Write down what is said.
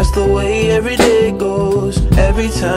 just the way every day goes. Every time